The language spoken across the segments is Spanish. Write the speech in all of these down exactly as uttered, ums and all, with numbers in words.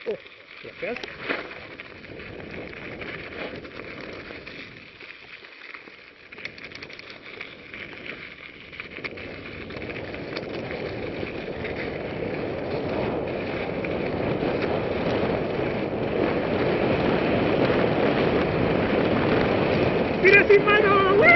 Oh, gracias. ¡Tira sin mano! ¡Woo!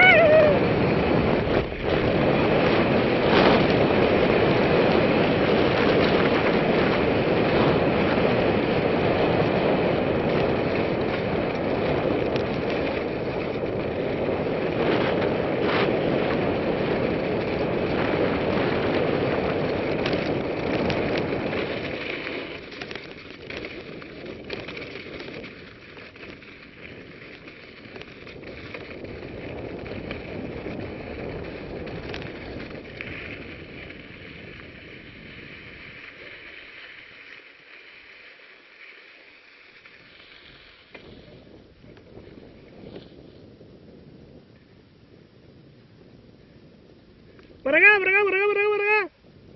¡Por acá, por acá, por acá, por acá, por acá!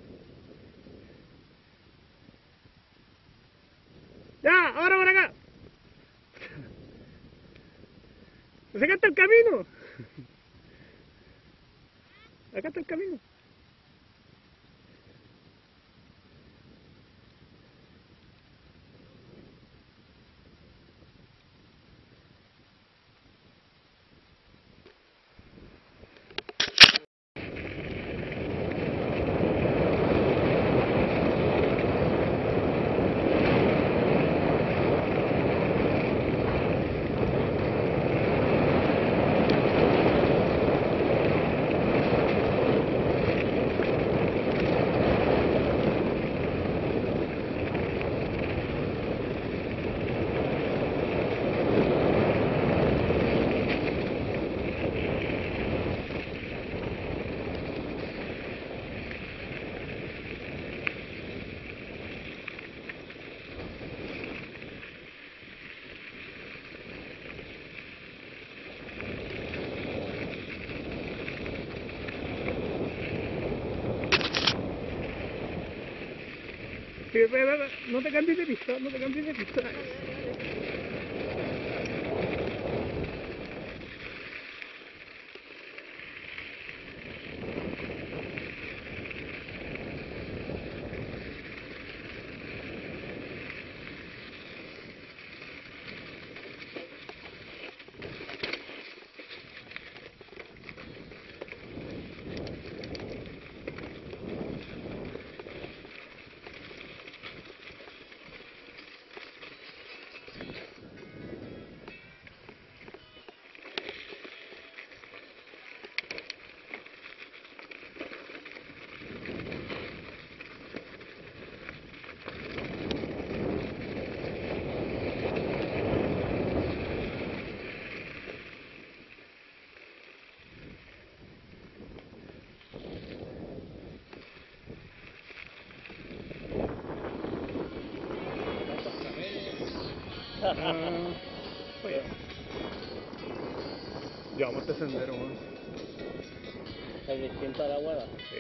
¡Ya, ahora por acá! Pues acá está el camino. Acá está el camino. Sí, ve, ve, ve. No te cambies de pista, no te cambies de pista. Ah, oye. Llevamos este sendero, man. ¿Es distinto a la Guada? Sí.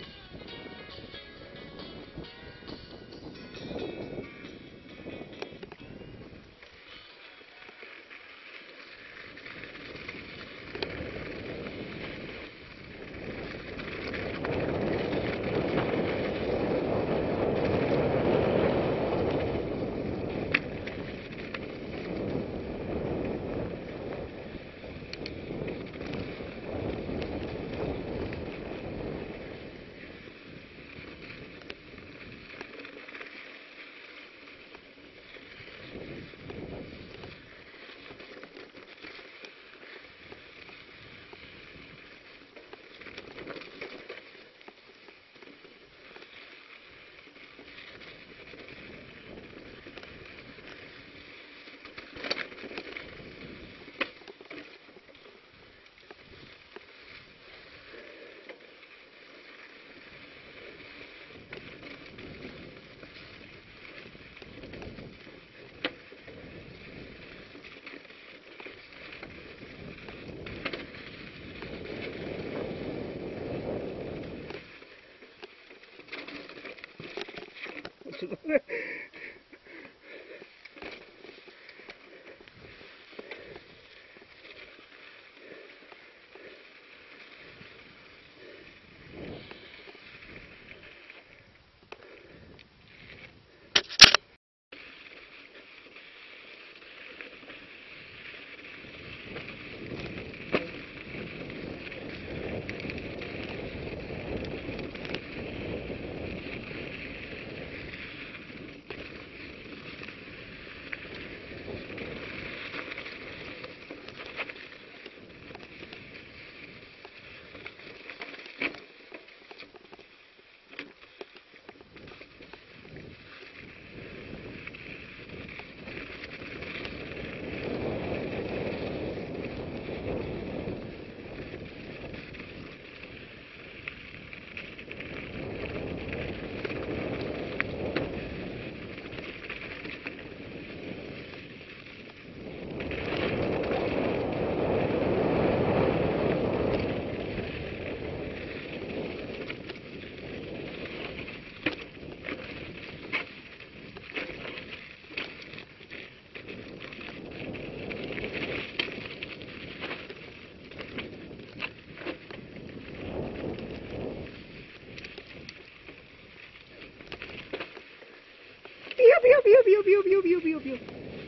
pío, pío, pío, pío, pío.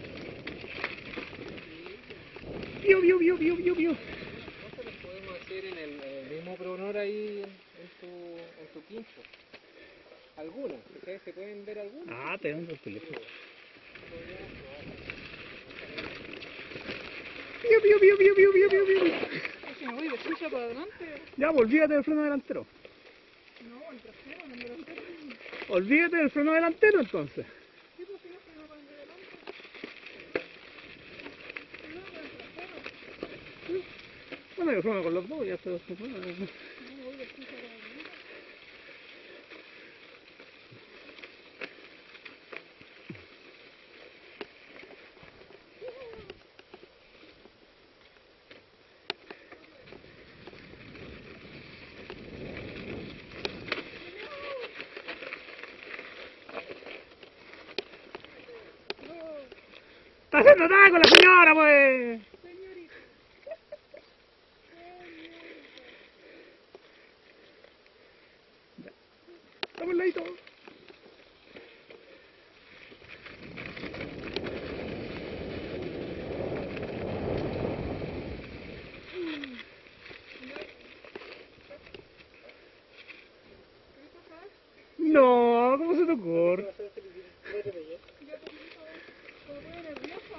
Pío, pío, pío, pío, pío, pío. Nosotros los podemos hacer en el, en el mismo pronor ahí en, en tu, en tu quincho. Algunos, ¿ustedes se pueden ver algunos? Ah, te dan el teléfono. Podríamos probar. Pío, pío, pío, pío, pío, pío, pío, pío. Es que me voy de chucha para adelante. Ya, pues, olvídate del freno delantero. No, el trasero, no el delantero. Olvídate del freno delantero entonces. Sí, pues si no freno para el de delante. Freno para el trasero. Bueno, yo freno con los dos, ya se los bueno, No, me voy de chucha para adelante. ¡Está haciendo nada con la señora, pues! Señorita. Estamos al ladito. No, ¿cómo se te ocurre? Ya te digo, me voy nerviosa.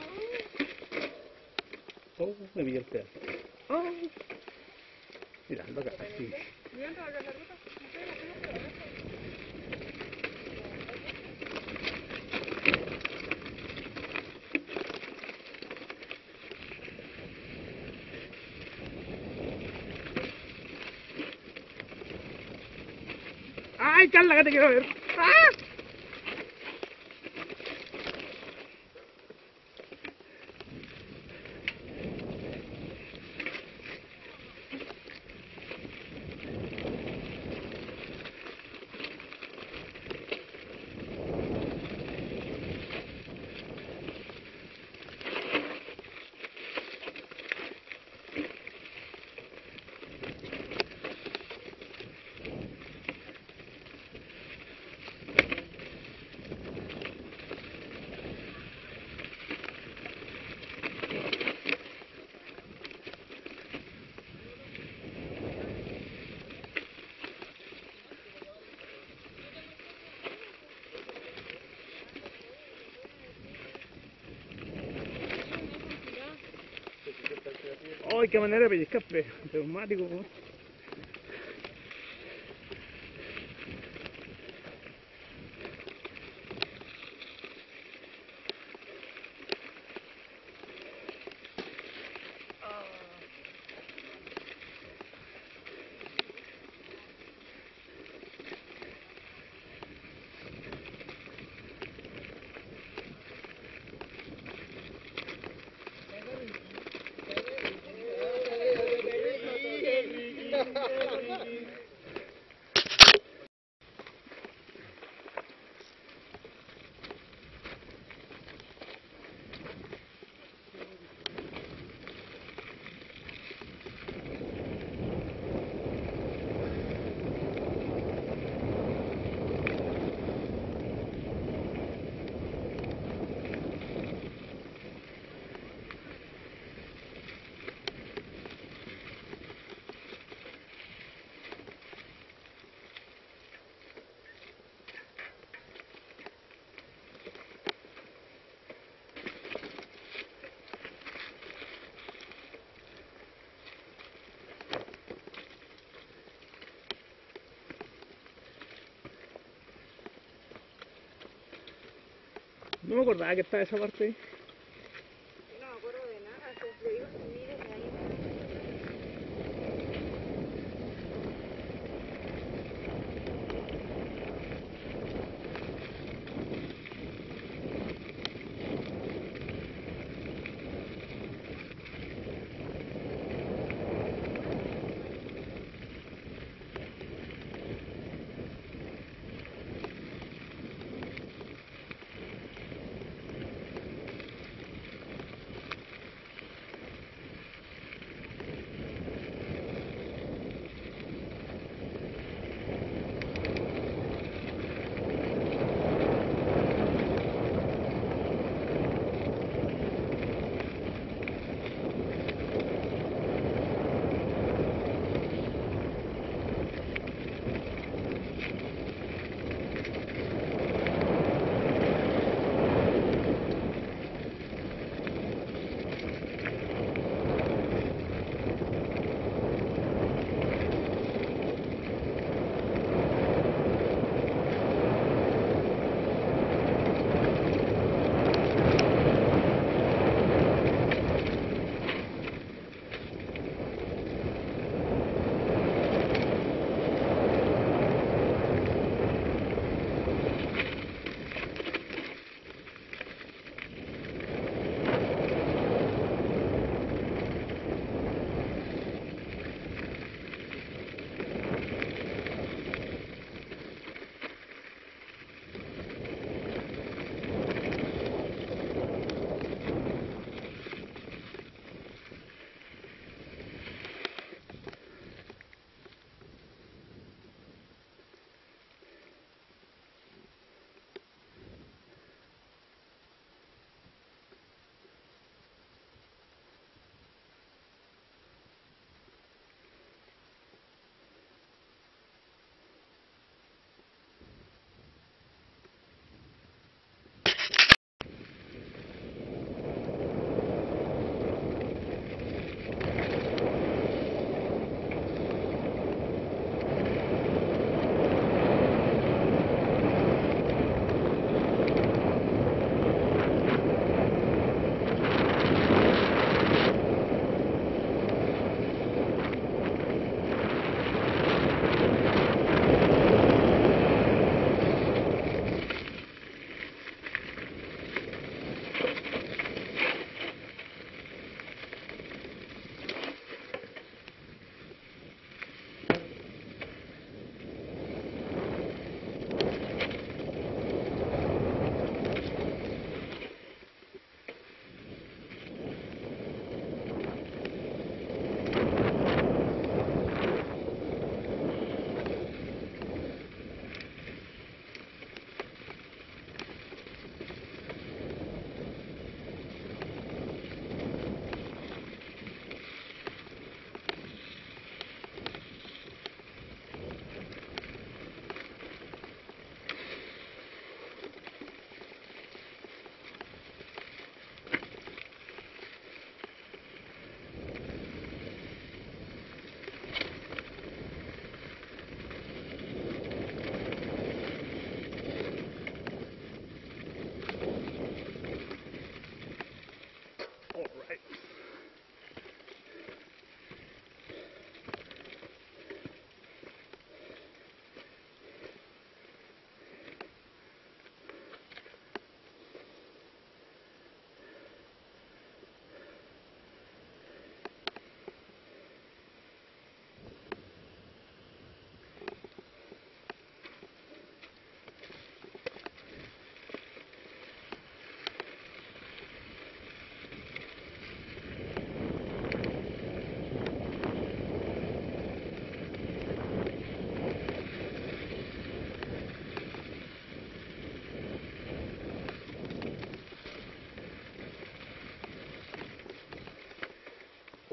Oh, me pilló el pedazo. Oh. Mirando acá, sí. Mirando acá la ruta. No sé, no tengo que ver. ¡Ay, Carla, que te quiero ver! ¡Ah! ¡Ay, qué manera de pellizcar, pe! Neumático, ¿no? No me acordaba que estaba esa parte ahí. No me acuerdo de nada. Le digo, mire, ahí.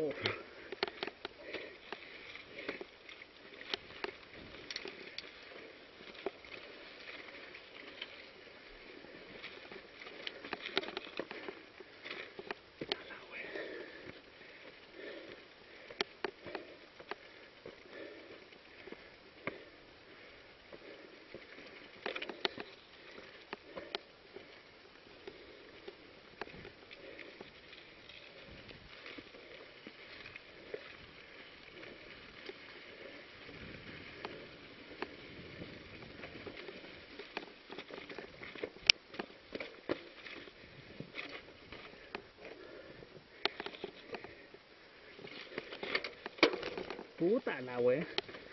Oh. Puta la wea.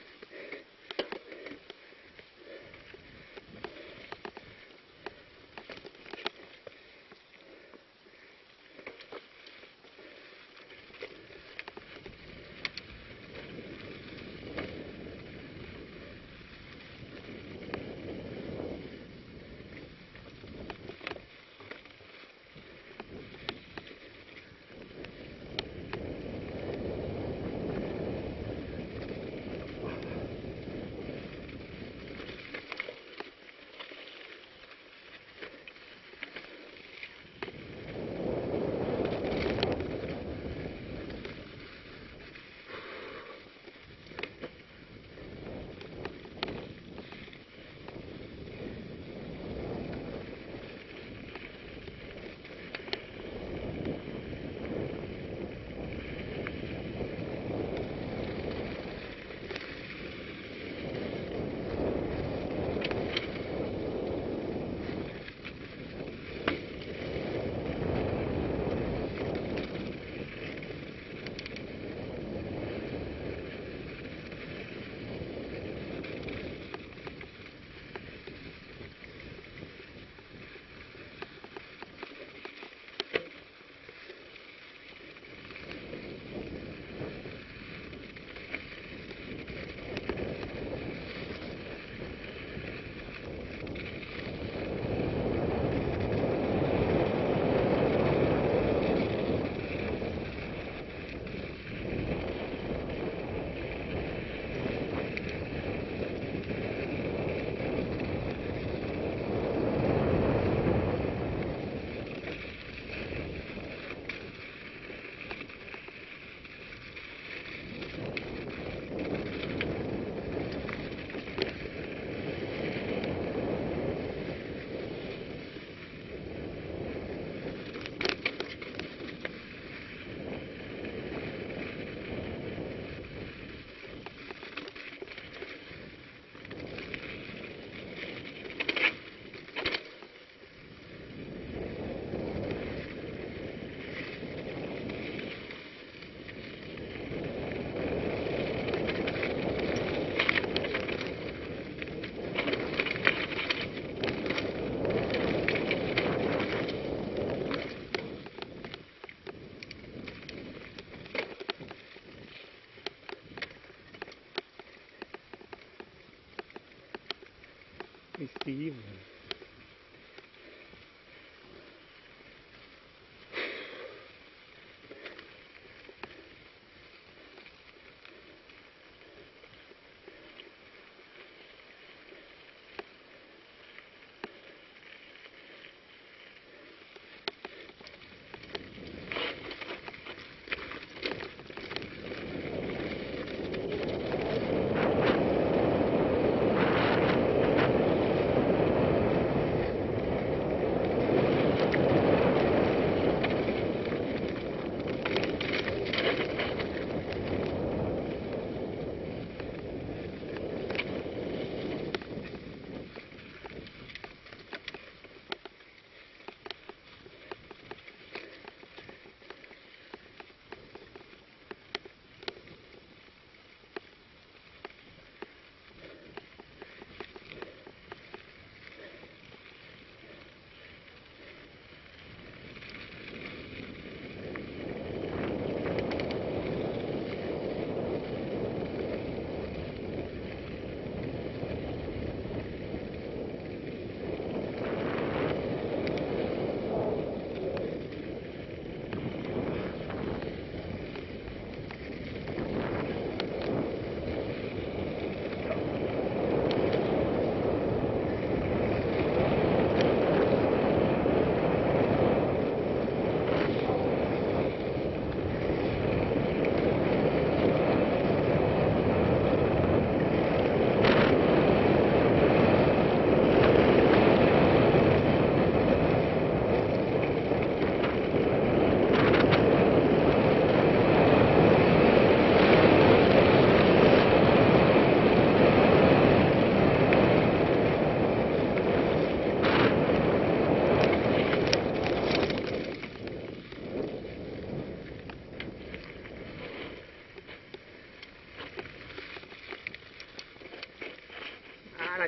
Y sí, bueno.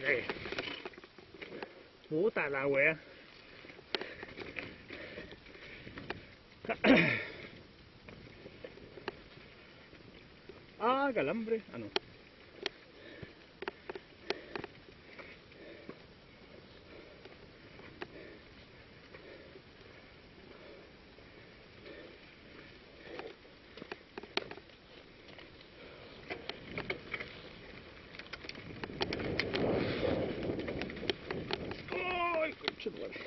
cagué. Puta la wea. Ah, calambre. Ah, no. Ay, conchetumare.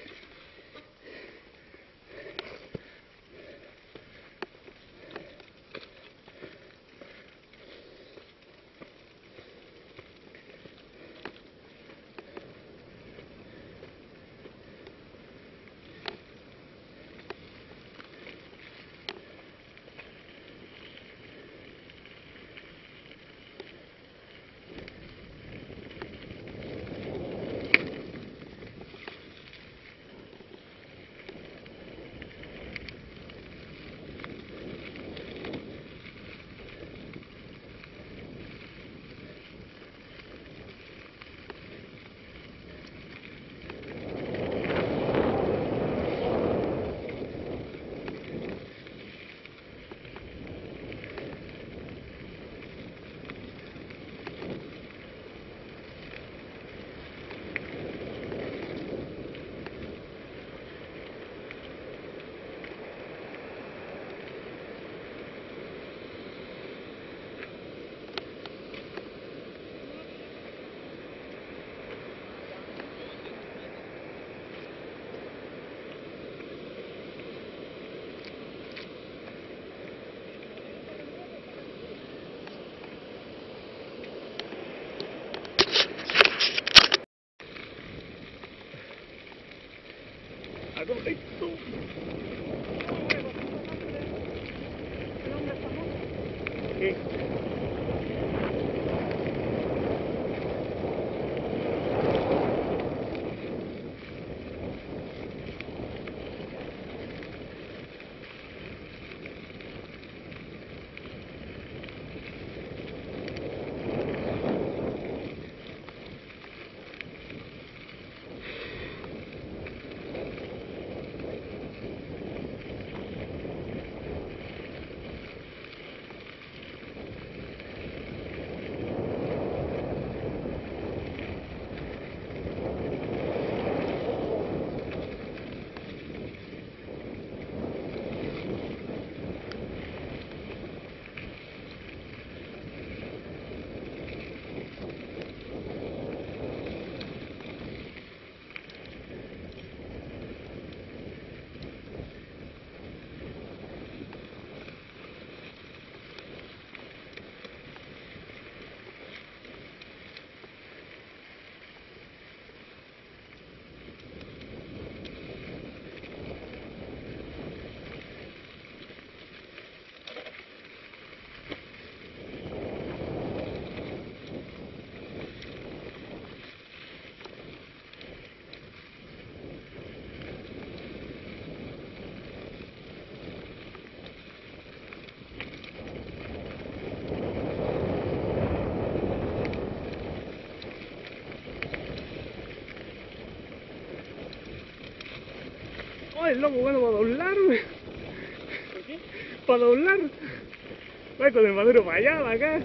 Algo esto. El hombre famoso. ¿Qué? Ay, el loco bueno para doblar, güey. ¿Por qué? Para doblar. Va con el madero para allá, para acá.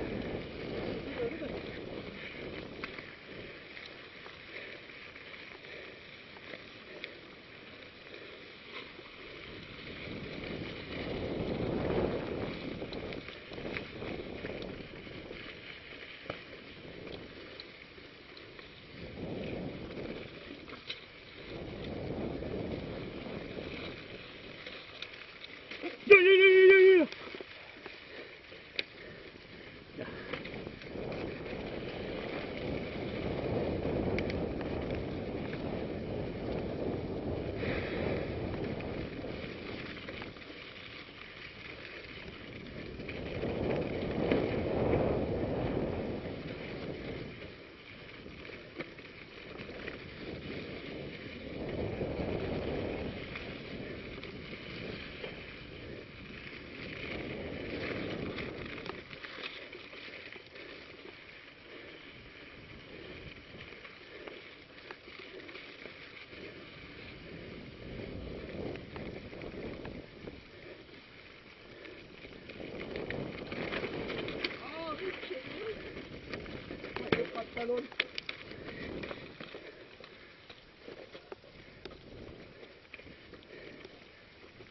Yo, yo, yo, yo, yo, yo. Ya.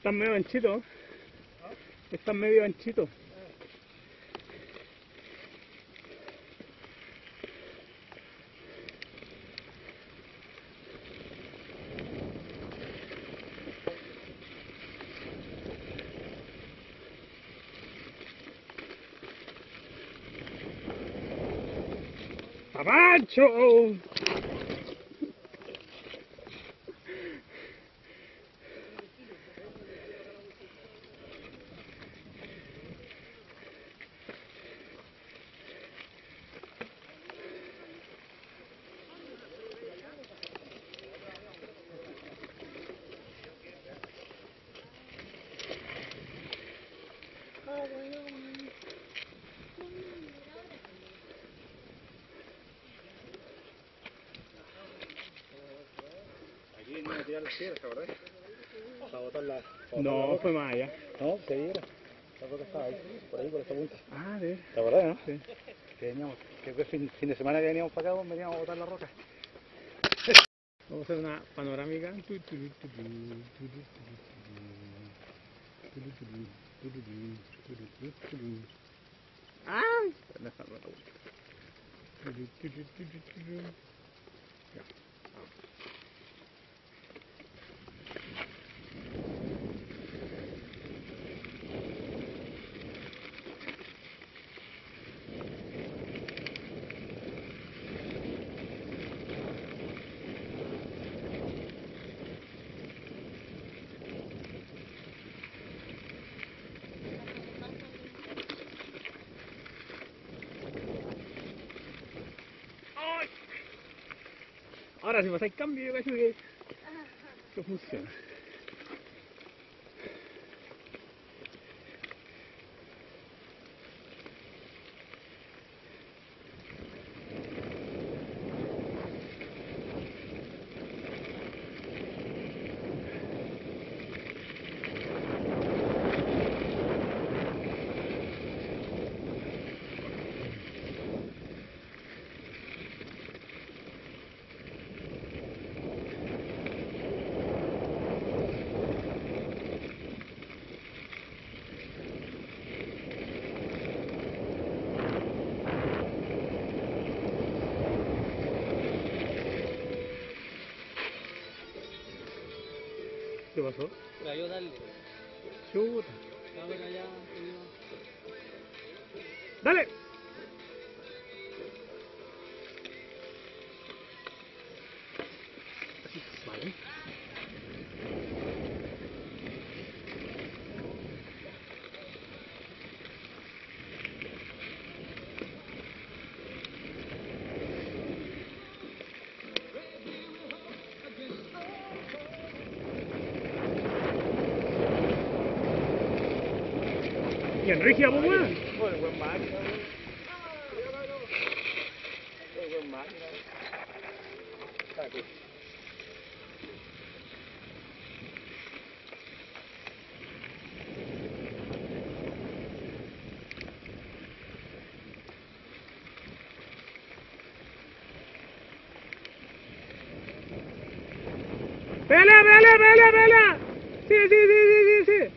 Están medio anchitos. Están medio anchitos. ¡Papancho! Aquí venimos a tirar las piedras, ¿verdad? Para botarla. No, fue más allá. No, se viera. La roca estaba ahí, por ahí, por esta punta. Ah, de ¿Te acordás, no? Sí. Que veníamos, que fue fin, fin de semana que veníamos para acá, pues, veníamos a botar la roca. Vamos a hacer una panorámica. ¡Ah! Ya. ¡Ay! Ahora si pasáis cambio, yo cacho que, que funciona. ¿Qué pasó? La yo darle. Chuta. Ahora ya. ¡Dale! Vale. Y Enrique, ¿vos más? Bueno, buen máquina, güey. Buen máquina, güey. ¡Pela, pela, pela, pela! Sí, sí, sí, sí, sí, sí.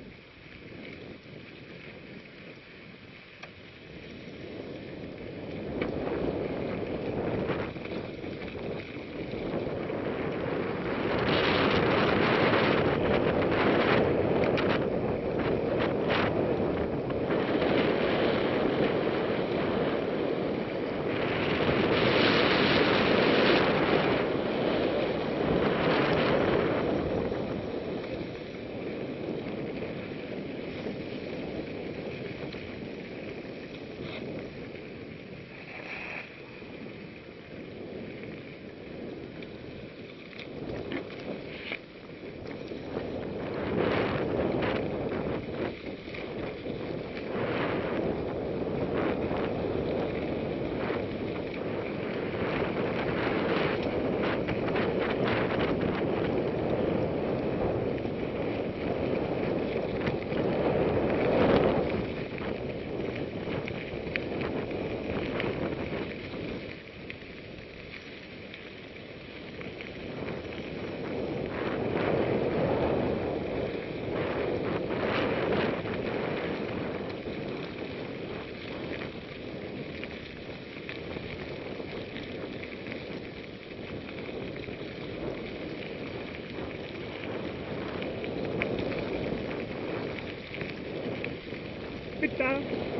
Ahí está.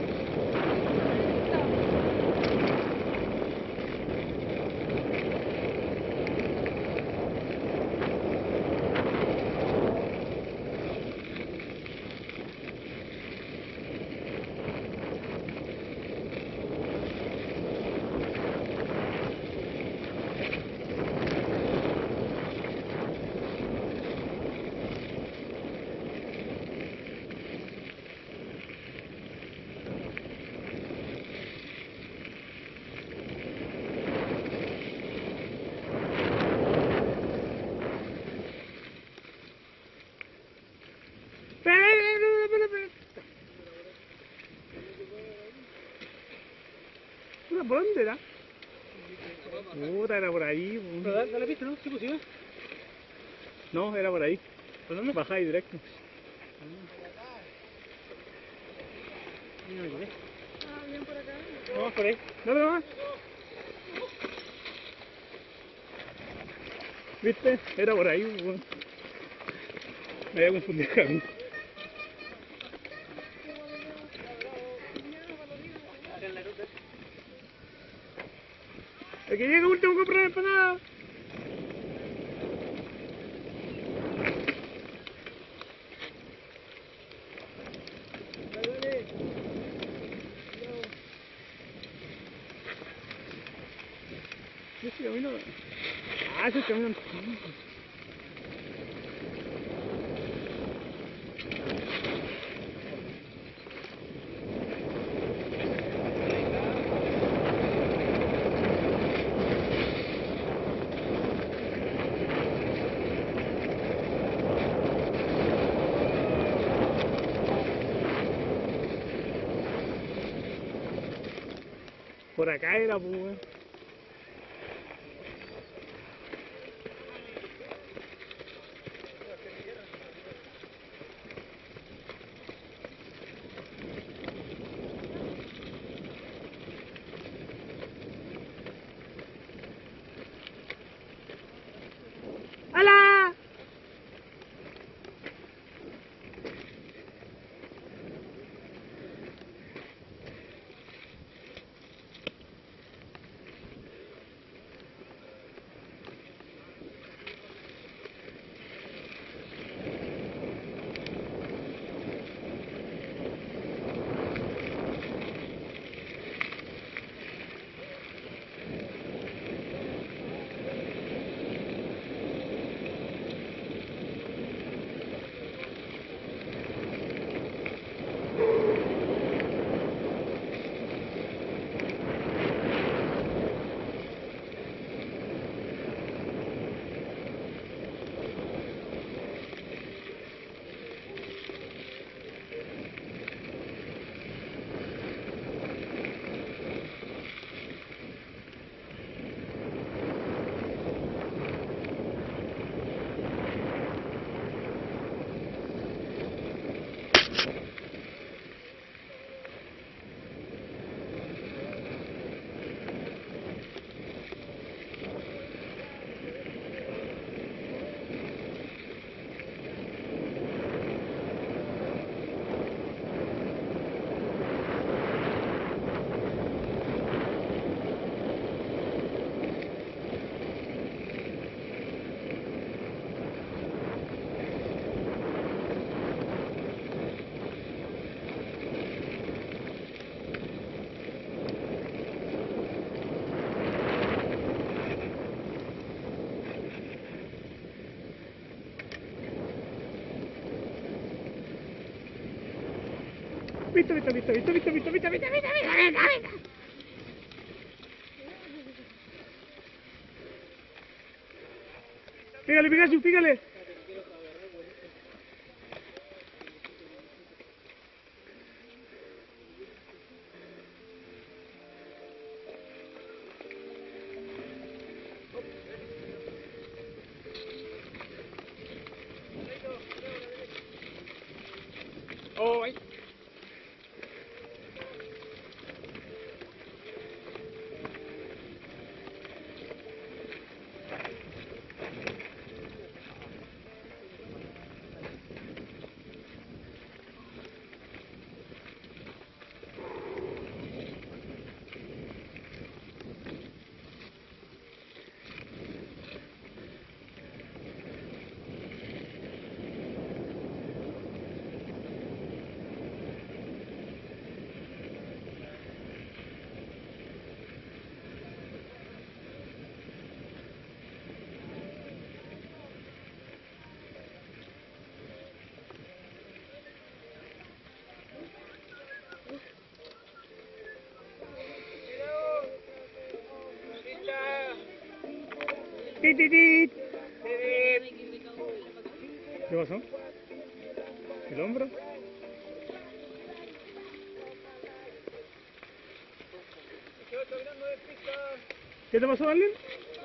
¿Por dónde era? Puta, era por ahí. Pero da, da la pista, ¿no? Sí, pues sí. No, era por ahí. ¿Por dónde? Bajáis directo. No me equivoqué. Ah, bien por acá. Vamos por ahí. Dale nomás. ¿Viste? Era por ahí. Bueno. Me había confundido el camino. Acá en la ruta. El que llega último compra la empanada. Ese camino. Ah, ese camino antiguo. Por acá era, pues, weón. ¡Hala! Vista, vista, vista, vista, vista, vista, vista, vista, vista, vista, vista, vista. Pégale, Pikachu, pégale. Oh, ahí. tit, tit, tit. ¿Qué pasó? ¿El hombro? ¿Qué te pasó, Arlen?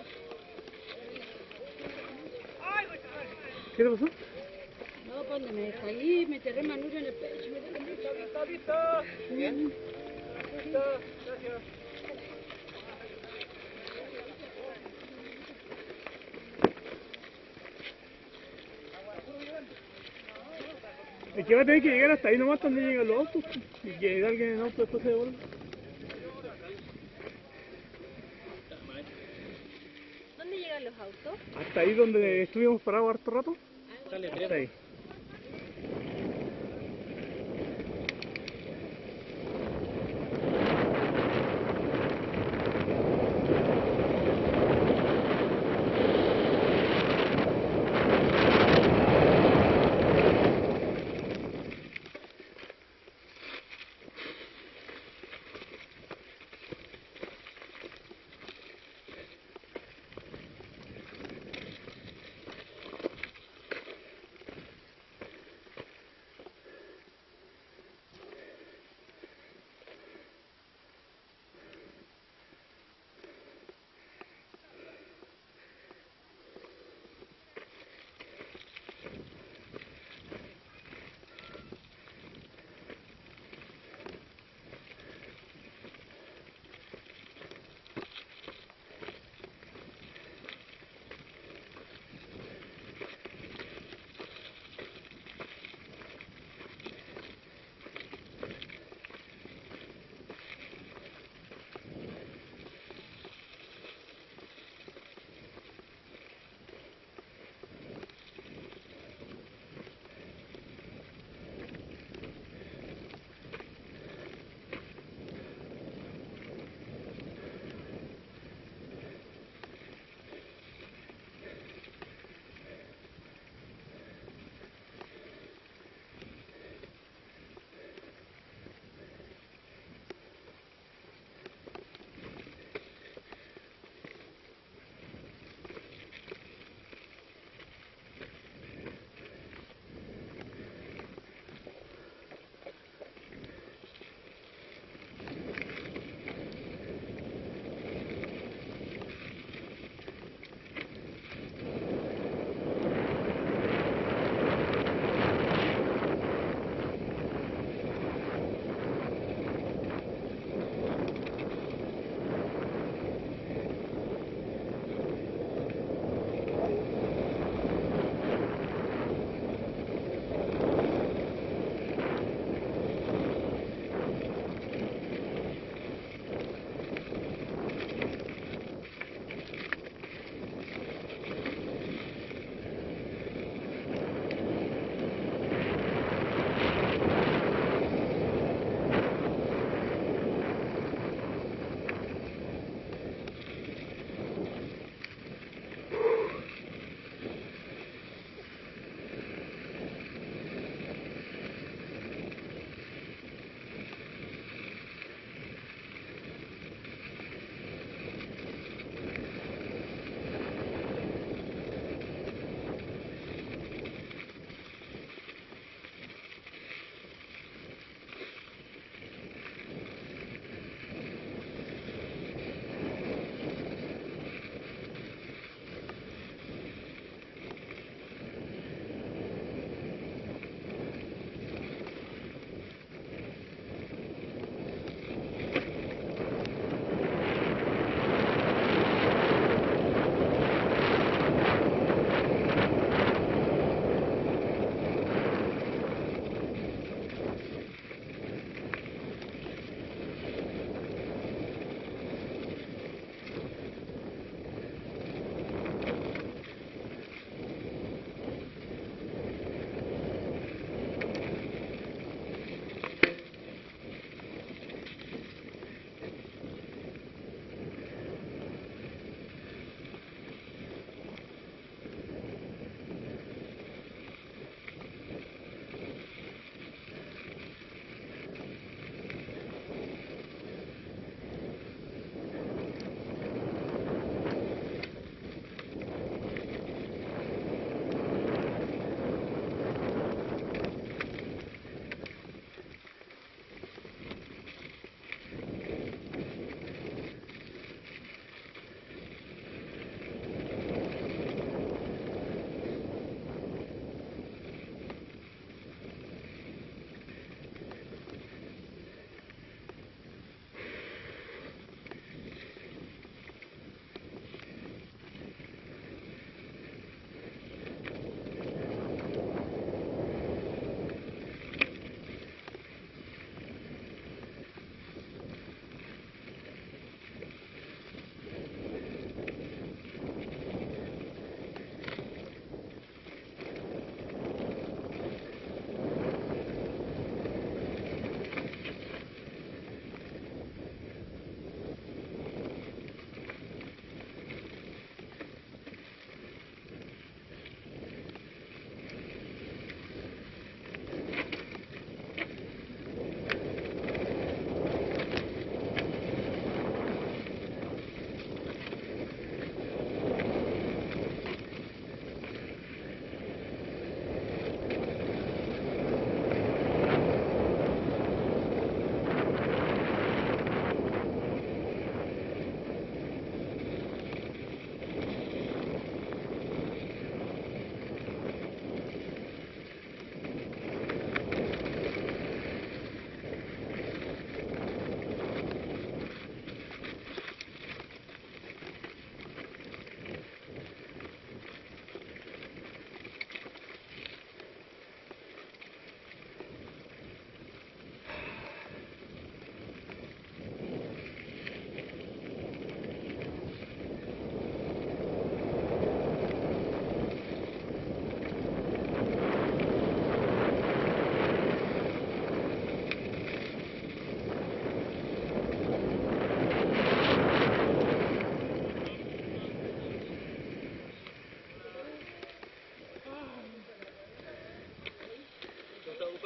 ¿Qué te pasó? No, cuando me caí, me enterré manubrio en el pecho. Me duele mucho. ¿Listo, listo? Bien. Listo, gracias. Es que va a tener que llegar hasta ahí nomás cuando lleguen los autos. Y que alguien en el auto después se devuelva. ¿Dónde llegan los autos? Hasta ahí donde estuvimos parados harto rato. Dale, Hasta ahí.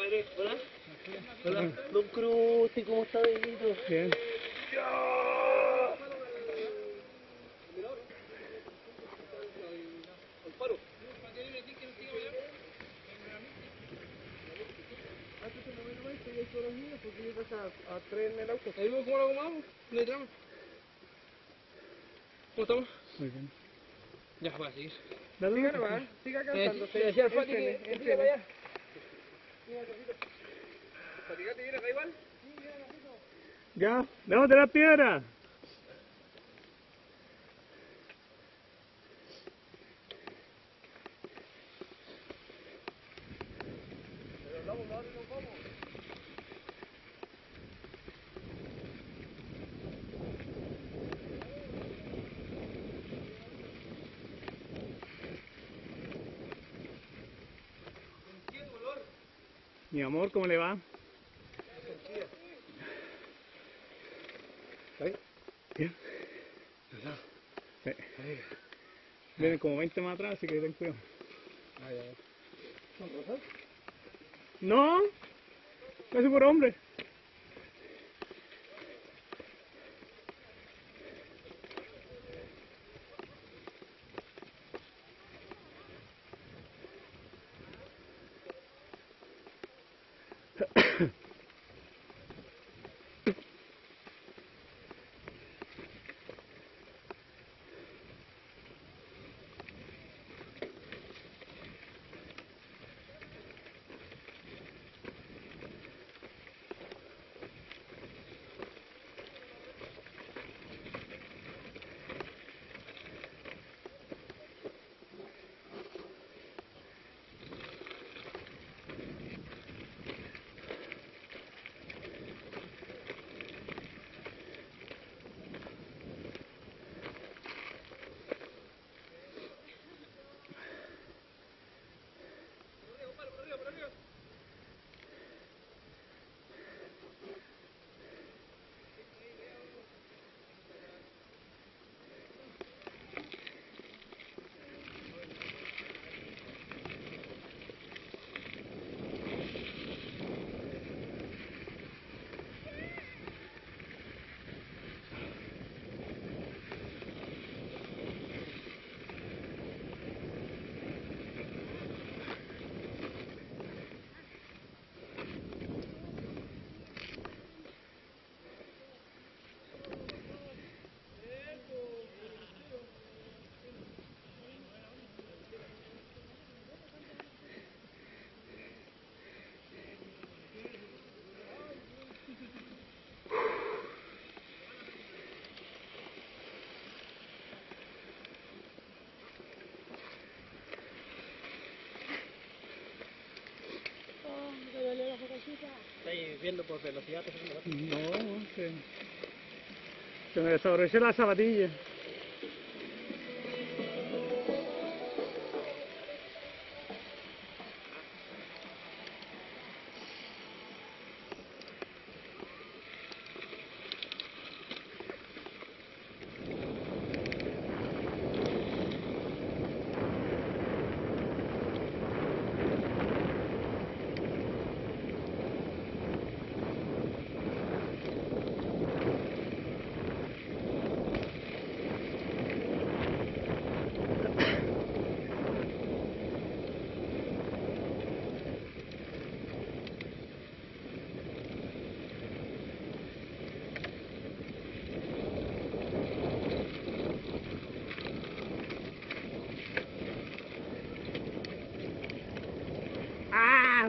compadre. Hola. Hola. Don Cruz, ¿cómo está, Benito? Bien. A tres en el auto. Ahí vemos cómo lo acomodamos. No hay drama. ¿Cómo estamos? Muy bien. Ya, para seguir. Dale, Siga dale. nomás, siga Le cantando. le decía al Fati que Échele, que siga échele. para allá. ¿Fatigate viene acá igual? Ya, déjate la piedra. Mi amor, ¿cómo le va? ¿Está bien? Bien. ¿Verdad? Sí. Vienen como veinte más atrás, así que ten cuidado. Ah, ya, ya. ¿Son rosas? No, casi por hombre. ¿Estáis viendo por velocidad? No, se, se me desabroché la zapatilla. ¡Ah!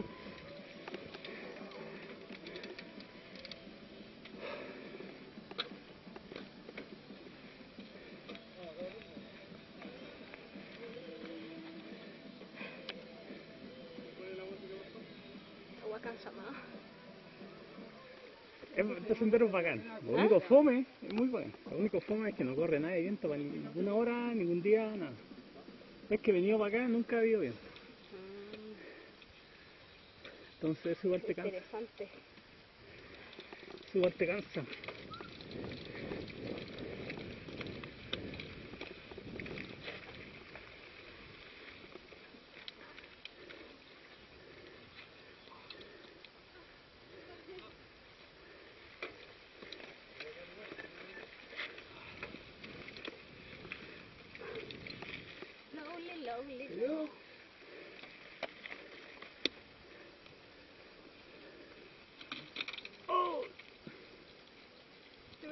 Agua cansa más. Este sendero es bacán. Lo único fome, es muy bueno. Lo único fome es que no corre nada de viento para ninguna hora, ningún día, nada. Es que he venido para acá, nunca ha habido viento. Entonces eso igual te cansa. Interesante. Eso igual te cansa.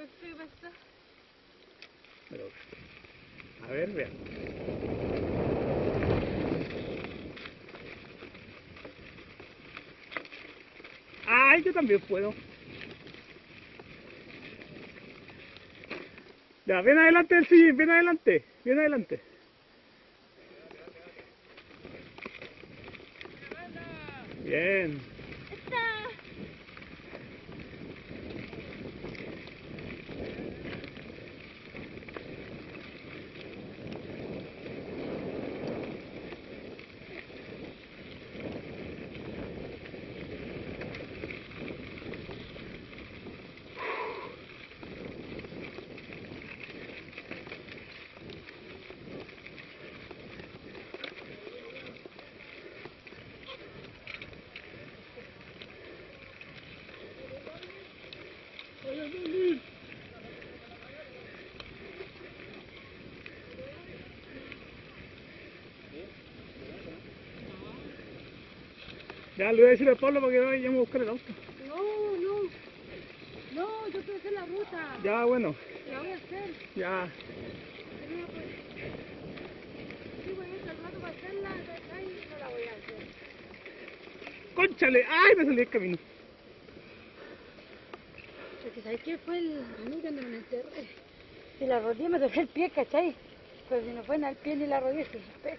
¿qué pasa? Pero, a ver, vean. ¡Ay, yo también puedo! Ya, ven adelante el sillín, ven adelante, ven adelante. Bien. Ya le voy a decir al Pablo para que vayamos a buscar el auto. No, no. No, yo quiero hacer la ruta. Ya, bueno, La voy a hacer. ya. Pero no puedo. Sí, voy a ir al rato para hacerla, ¿cachai? No la voy a hacer. ¡Cónchale! ¡Ay, me salí del camino! Porque ¿sabes qué fue el anillo donde me enterré? Si la rodilla me dolió el pie, ¿cachai? Pero si no fue nada el pie ni la rodilla, se el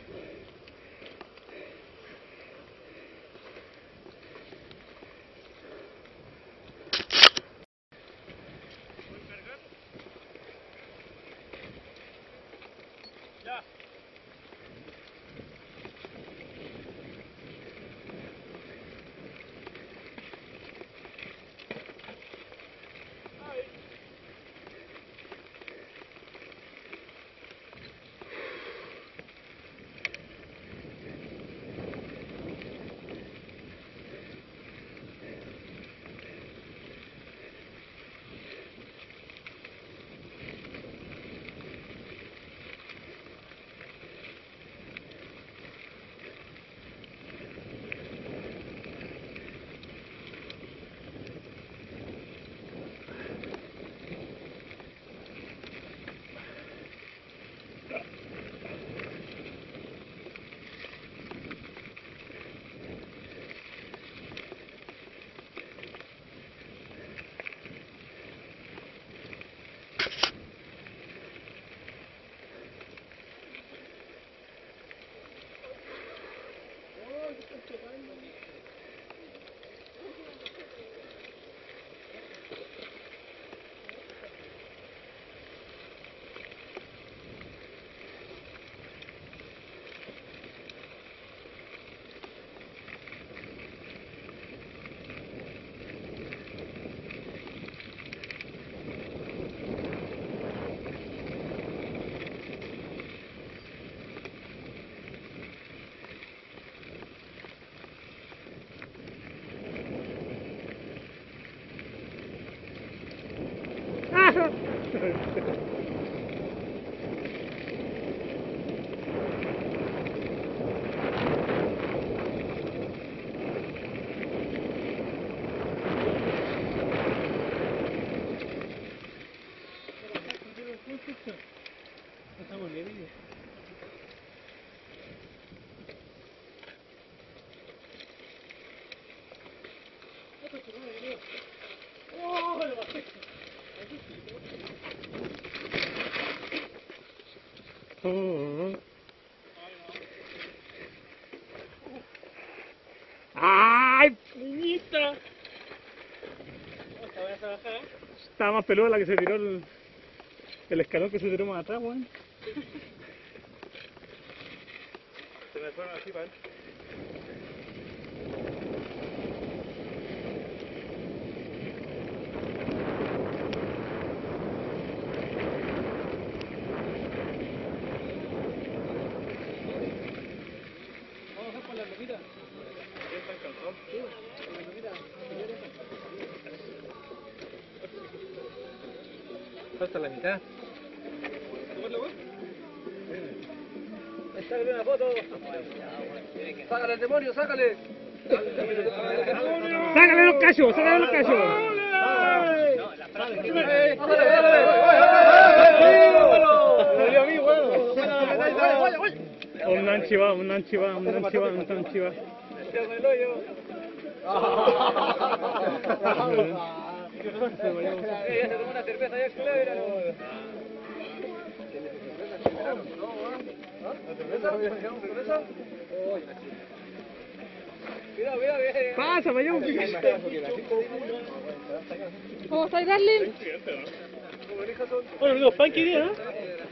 ¡Ay, puñita! Estaba más peluda la que se tiró el, el escalón que se tiró más atrás, weón. Se me fueron así para él. Vamos a hacer por la lupita. Ya están cansados. Por la lupita. Falta la mitad. Sácale una foto. Sácale el demonio, sácale. ¡Sácale los cachos! ¡Sácale los cachos! No, la frase Un nanchiva, un nanchiva, un nanchiva, un nanchiva. Pasa, vaya. ¿Cómo estás, Darlene? Bueno, amigos, Panky día, ¿no?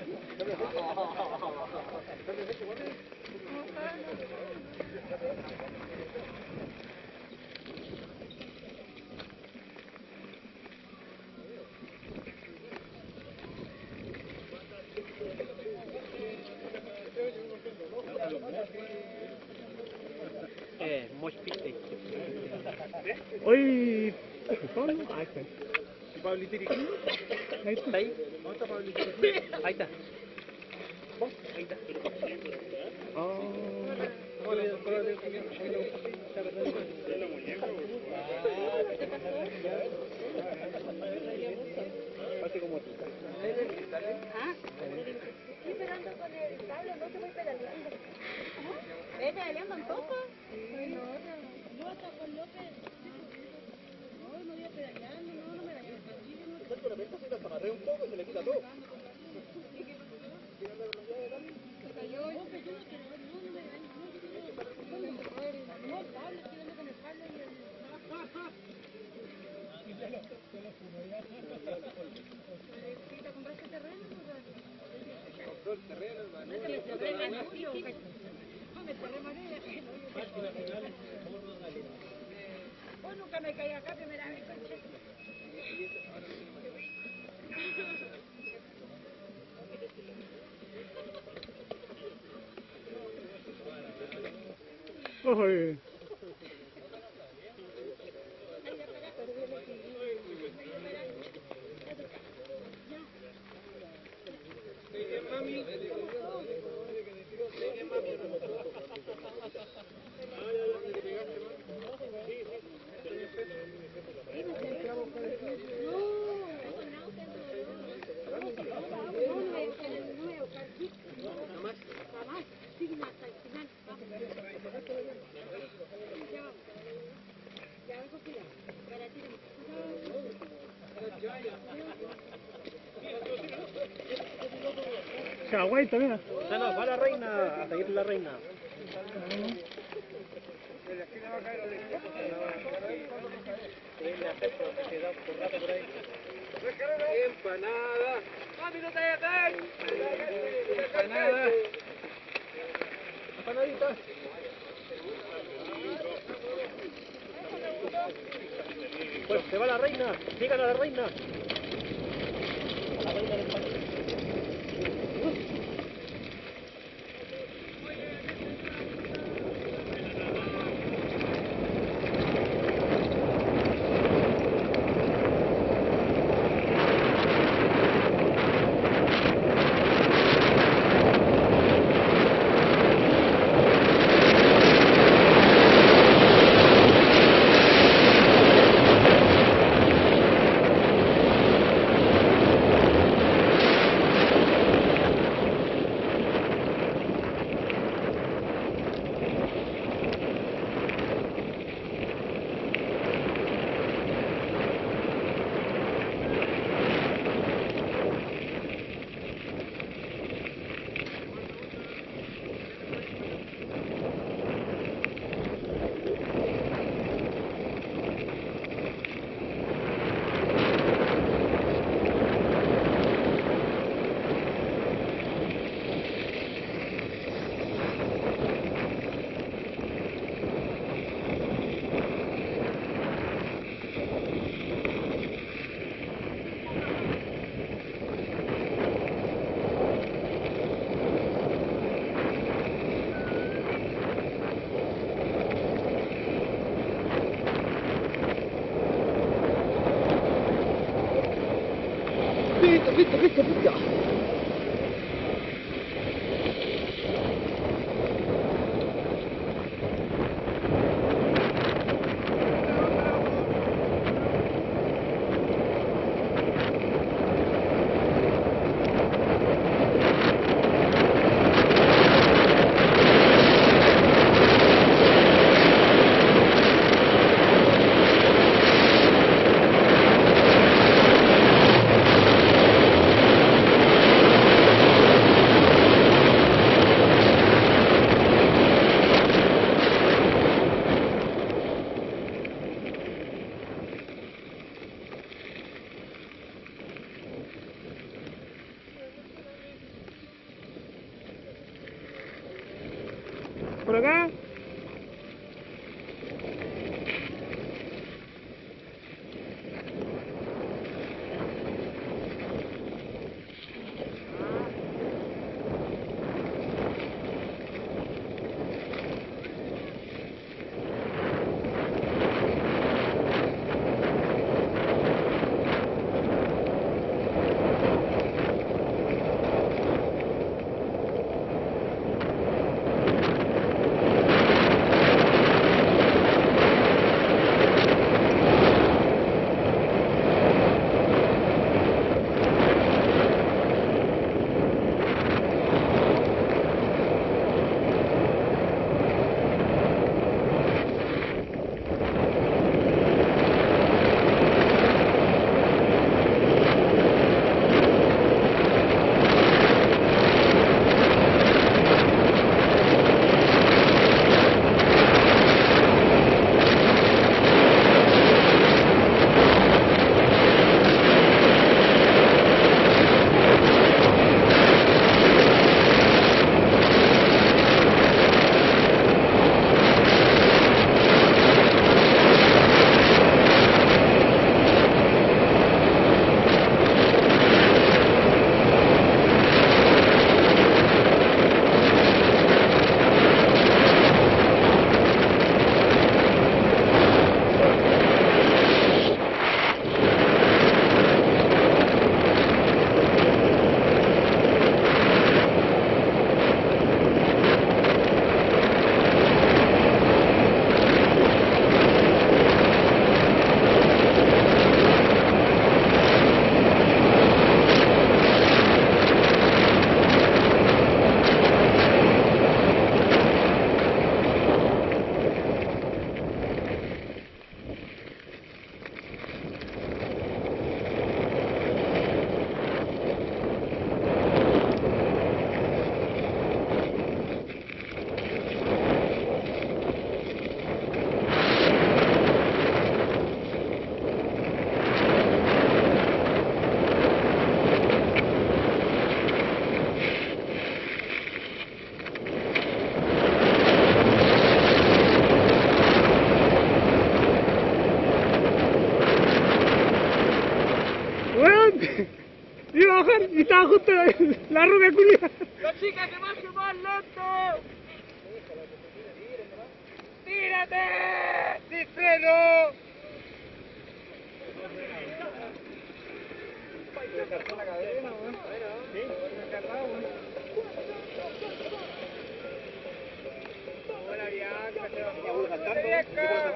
Eh, mosh pit. Hoy... ¿Pablo? Ah, está. Pablo Itiriquí. Ahí está. ¿Está ahí? ¿Dónde está Pablo Itiriquí? Ahí está. ¿Vos? Ahí está. Oh. Pase como tú. ¿Ah? Estoy pedaleando con el cable, no te voy pedaleando. ¿Ves pedaleando en topa? No, no, hasta con López. No, no voy a pedaleando, no, no me da yo. De repente se te amarré un poco y se le quita todo. Se cayó. No, que yo no quiero, no, no me da. No, el cable, estoy dando con el cable y el... ¿Te compraste terreno? Compró el terreno, el No te le cerré el anuncio. No me cerré manera. Vos nunca me caí acá, primera vez, coche. Oye. Hawái también. No, no, va la reina, a seguir la reina. Empanada. ¡Mami, no te hagas! Empanada. Empanadita. Pues se va la reina. Llegan a la reina. A la reina del empanada. Pizza, pizza, pizza, pizza. Por acá. Iba a bajar y estaba justo la, la rubia culia. ¡La chica que baje más lento! ¡Tírate! ¡Sin freno! Se cargó la cadena, weón. ¿Sí? Se cargó, weón. Buena Bianca, se va.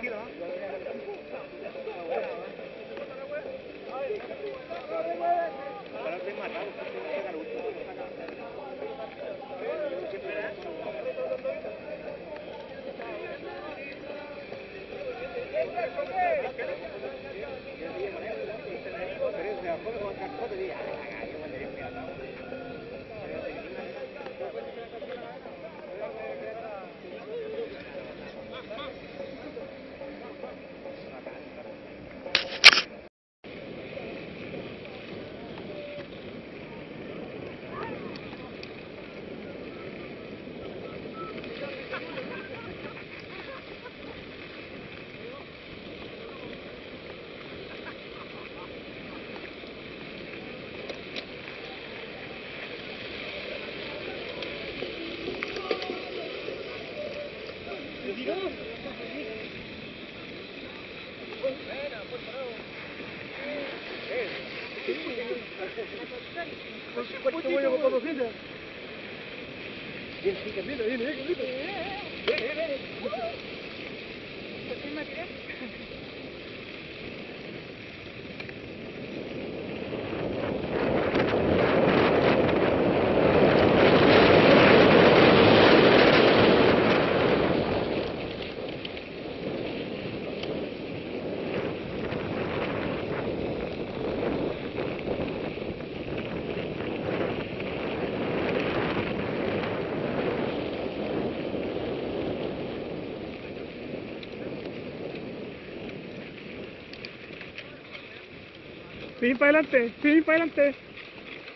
Sigue para adelante, sigue para adelante.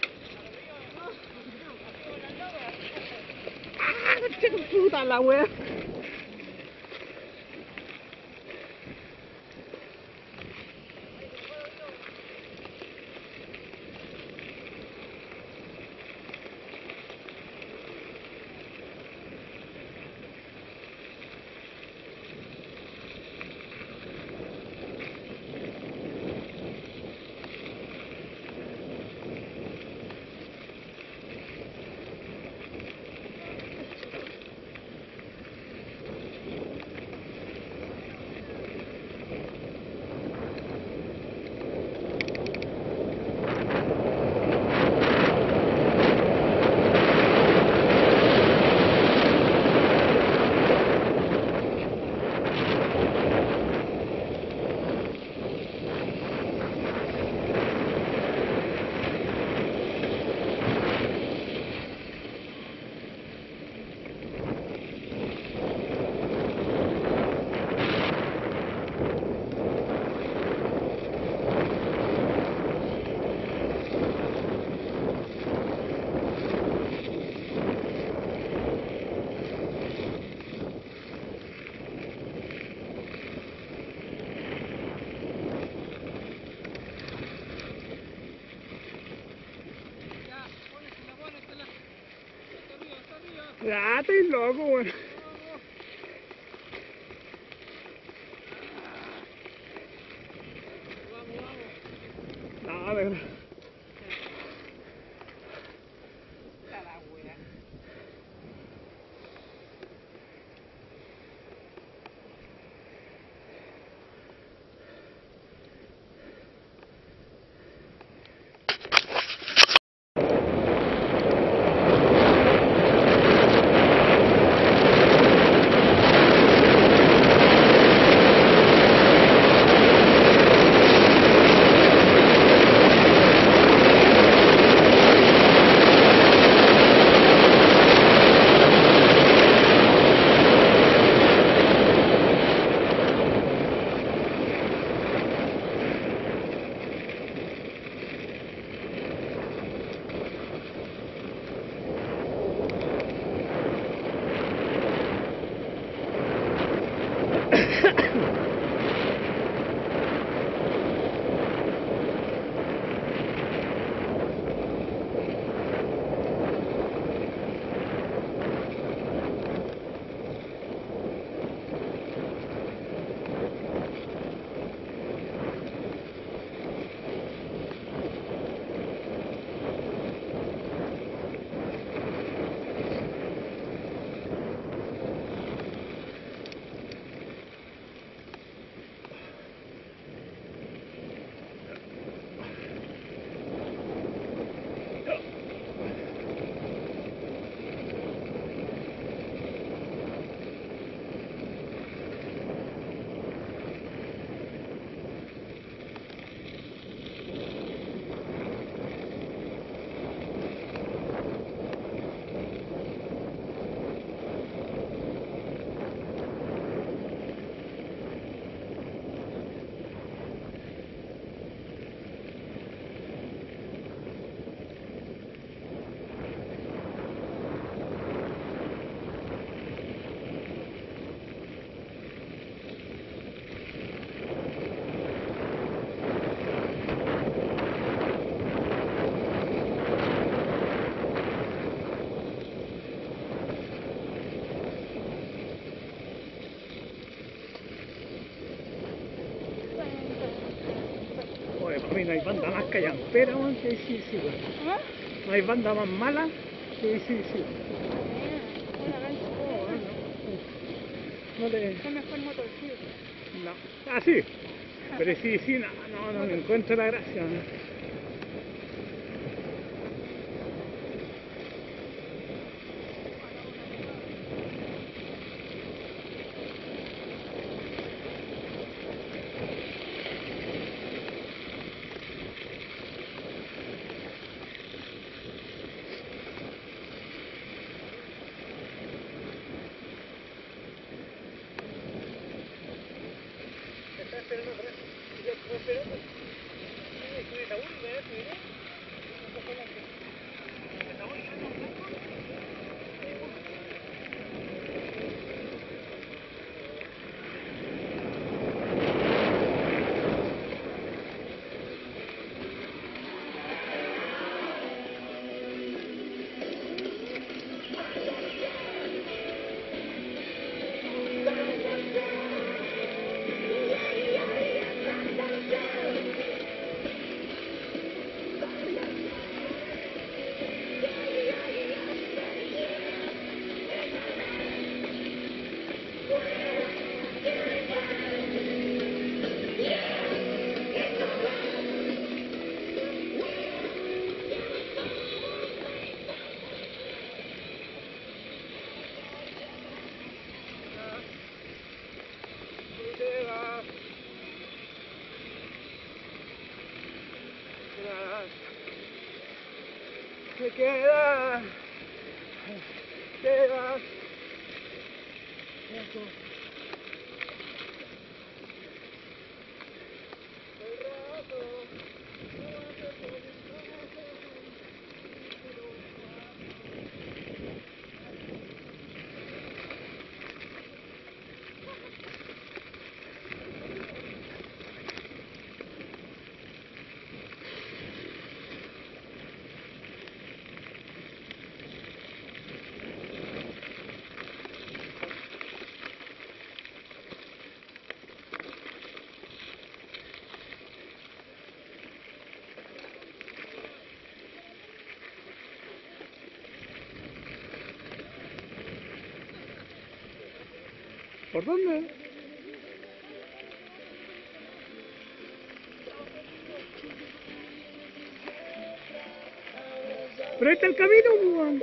¡Ah, puta la wea! Ya, estoy loco, weón. No, de verdad. Oye, para mí no hay banda más callampera, weón, que sí, sí, weón. ¿Ah? No hay banda más mala que sí, sí. Una vez. No te... Es mejor motorcito. No. Ah, sí. Pero sí, sí, no, no, no me encuentro la gracia, ¿no? Se queda, te vas. ¿Por dónde? Pero ahí está el camino, weón.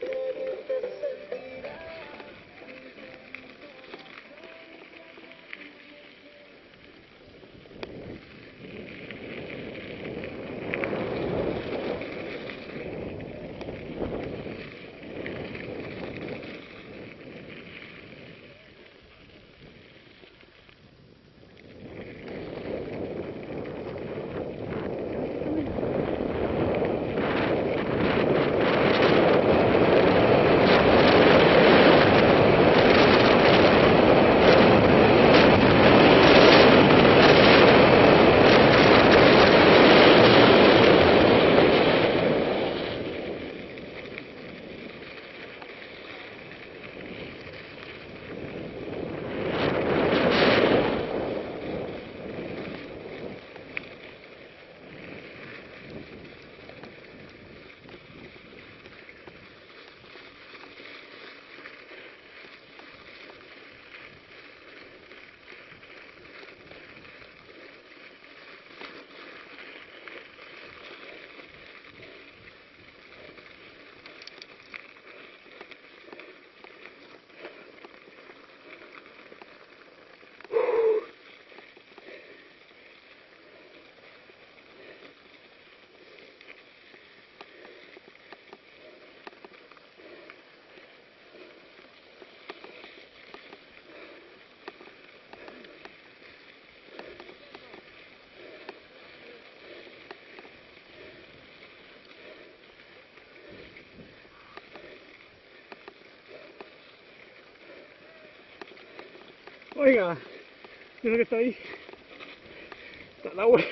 Oiga, mira que está ahí. Está el agua.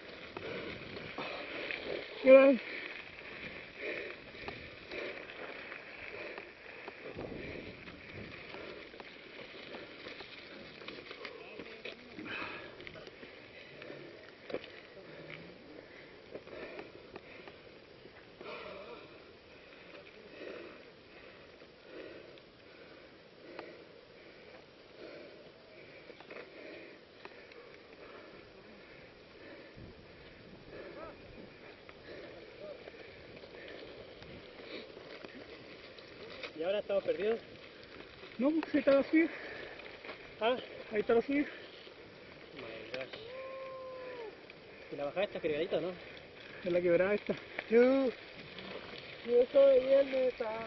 Mira ahí. ¿Y ahora estamos perdidos? No, pues ahí está la subida. Ah, Ahí está la subida. my gosh. Y la bajada está cargadita, ¿no? Es la quebrada esta. Yo, yo soy el meta.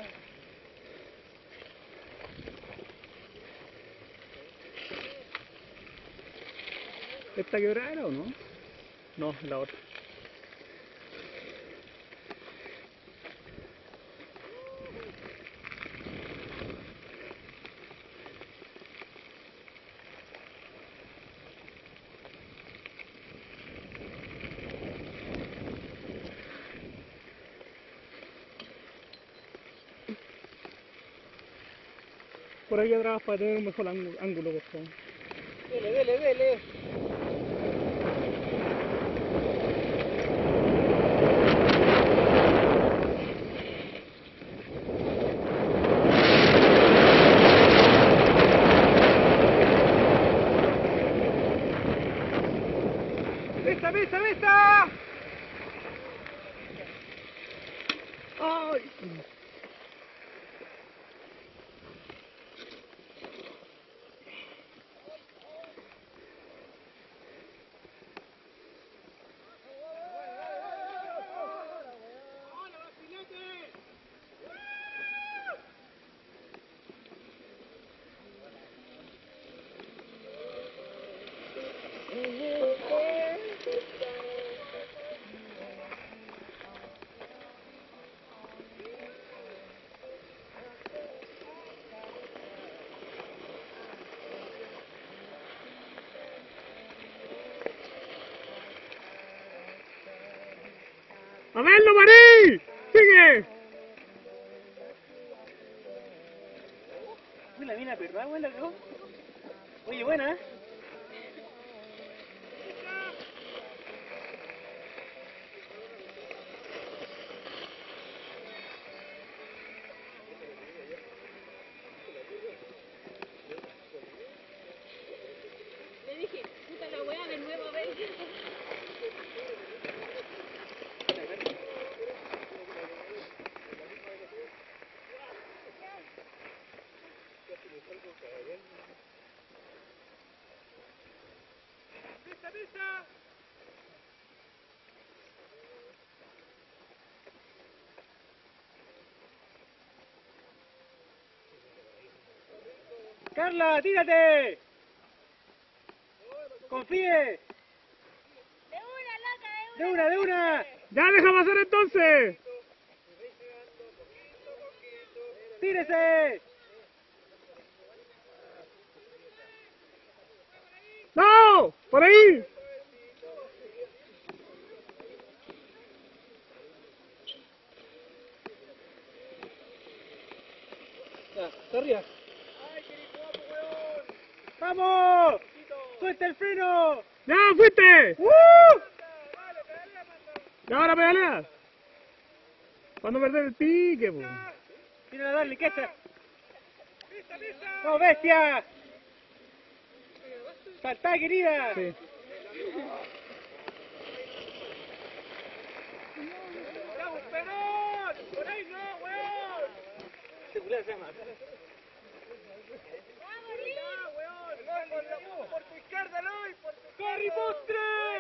¿Esta quebrada era o no? No, la otra. Por aquí atrás para tener un mejor ángulo, ángulo por favor. Dele, dele, dele. ¡Vista, vista, vista! ¡Ay! ¡A verlo, Marí! ¡Sigue! Uy, la mina perra, buena, ¿no? Oye, buena, ¿eh? dije, puta la weá de nuevo a ver. ¡Pista, pista! ¡Carla, tírate! ¡Confíe! De una, loca, de ¡De una, de una! ¡Ya deja pasar entonces! ¡Tírese! ¡No! ¡Por ahí! Ya, Torria. ¡Vamos! ¡Suelta el freno! ¡Ya fuiste! ¡Uh! ¡Ya ahora pedalea! Para no perder el pique, po. Tira a darle, ¿qué está? ¡No, bestia! ¡Saltá, querida! Sí. ¡Ya, un perón! ¡Por ahí no, weón! Seguridad se llama. ¡Por tu izquierda, Luis! ¡Por tu ¡Corri, postre!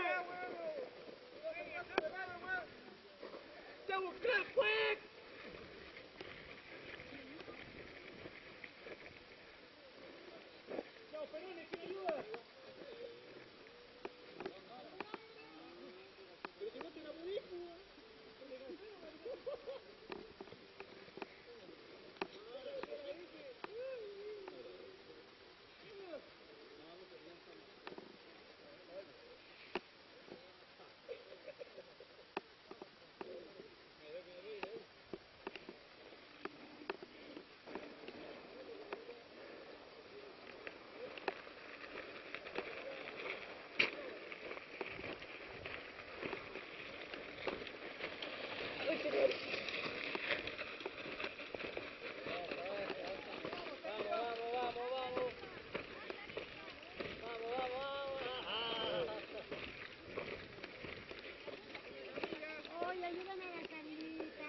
¡Ya, un crack, pues! ¡Chao, Perones, ¿quién ayuda? Pero si no te la pudiste, Oye, ayúdame a la Carlita.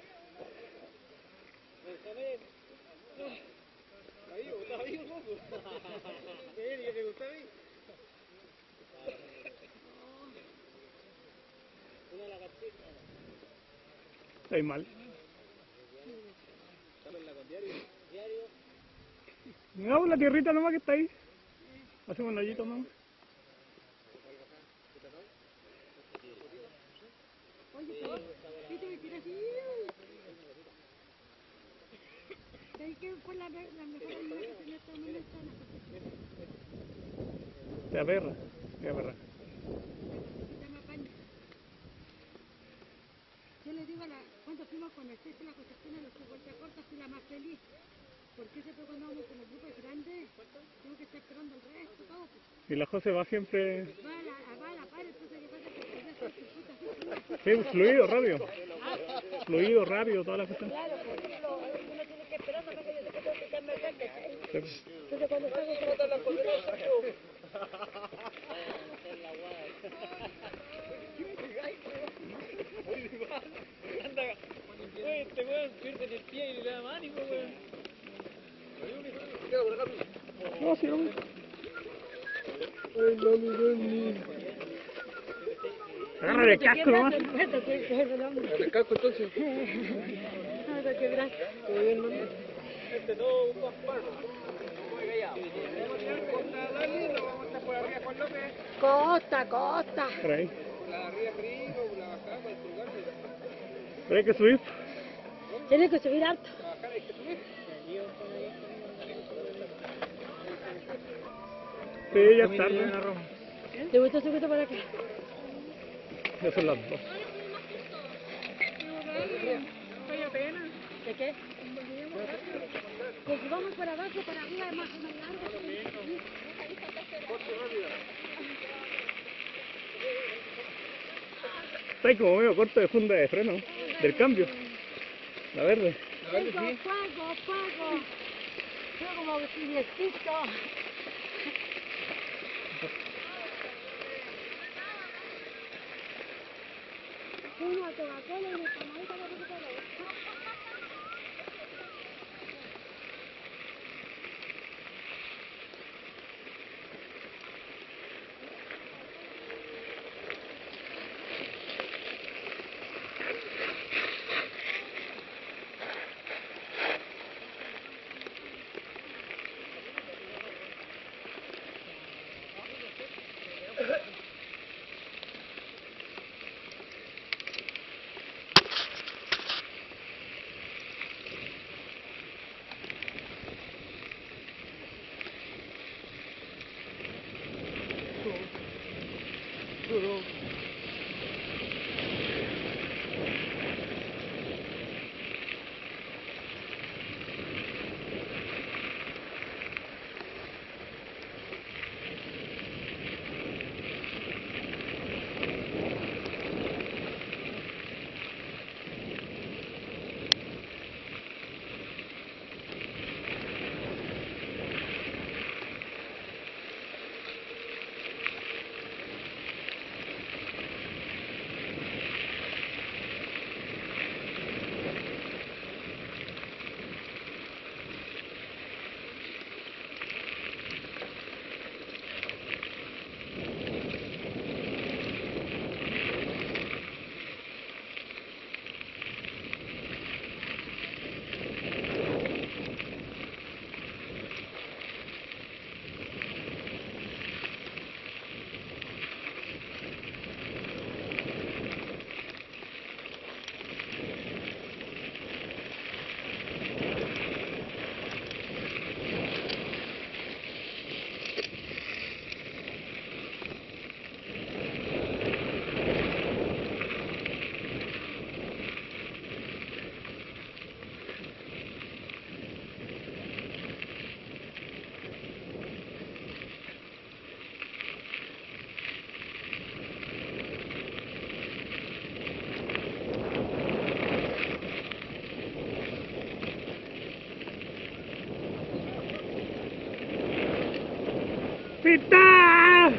Estoy mal. No, la tierrita nomás que está ahí. Hacemos un hoyito nomás. Oye, ¿qué te voy a tirar así? ¿Sabes qué fue la, la mejor amiga que tenía hasta el momento? Te aperra, te aperra. Se llama Paña. Yo le digo a la, cuando fuimos con el César, la Concepción a los cincuenta cortas, fui la más feliz. Porque siempre cuando vamos con el grupo es grande, tengo que estar esperando el resto, todo. Pues. Y la José va siempre... Va a la, va a la par, entonces que pasa que se hace su puta así, Sí, fluido, rápido. Fluido, rápido, toda la cuestión. claro, porque uno, uno tiene que esperar para que yo se pueda quitarme el cante. Sí. Entonces cuando salgo se botan las cosas. Este weón pierde el pie y le da mánico, weón. No, sí, no. Agarra el casco nomás. ¿El casco entonces? Este todo un guapardo. Muy callado. Vamos a tirar Costa Dali, nos vamos a estar por arriba con López. Costa, costa. Por ahí. La arriba rico, la bajada para el lugar. Pero hay que subir. Tienes que subir harto. La bajada hay que subir. Sí, ya está. ¿No? ¿Te gusta subirte para acá? Ya son las dos. ¿De qué? Pues si vamos para abajo, para arriba es más o menos largo. Está ahí como medio corto de funda de freno. Del cambio. La verde. Tengo fuego, fuego. Yo como siniestito. Coca-Cola y una tomadita de Coca-Cola. ¡Pita!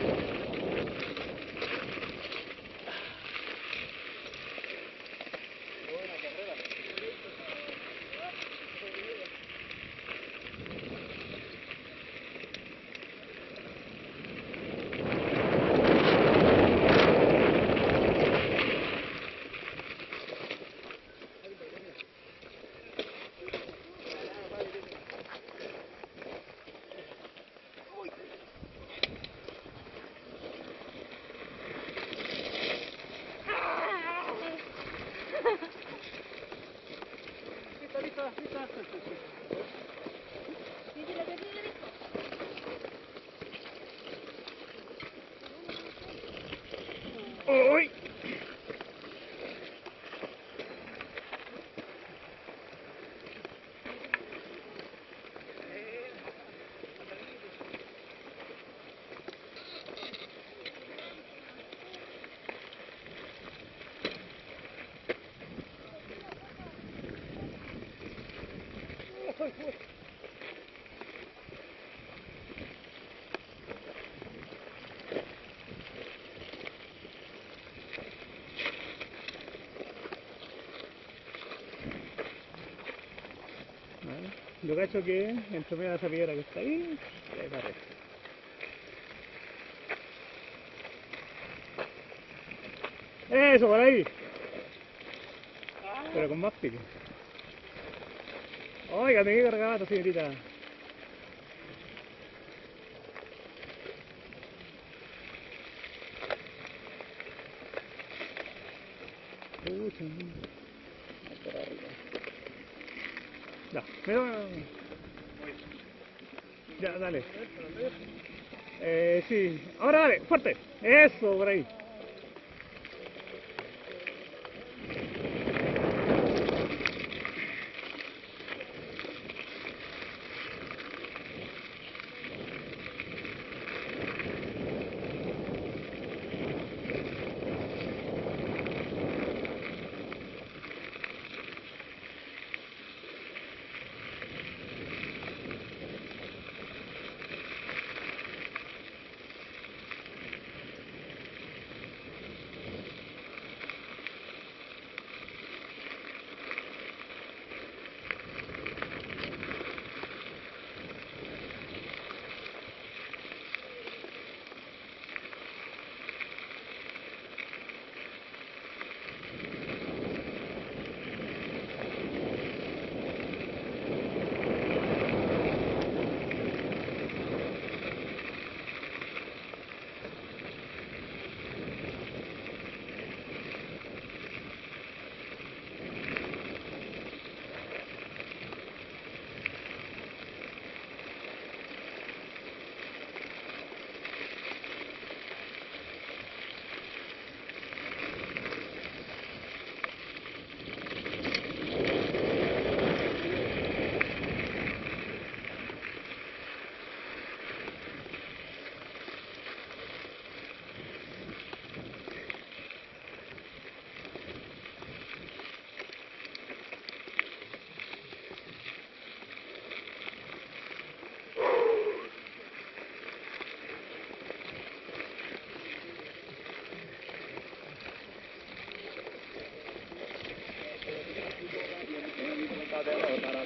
¡Uy! Yo cacho que entre medio de esa piedra que está ahí, ahí para arriba. Eso, por ahí. Pero con más pique. Oiga, me quedé cargado, señorita. Pucha, por arriba. Ya, mira. Ya, dale. Eh, sí. Ahora dale, fuerte. Eso, por ahí.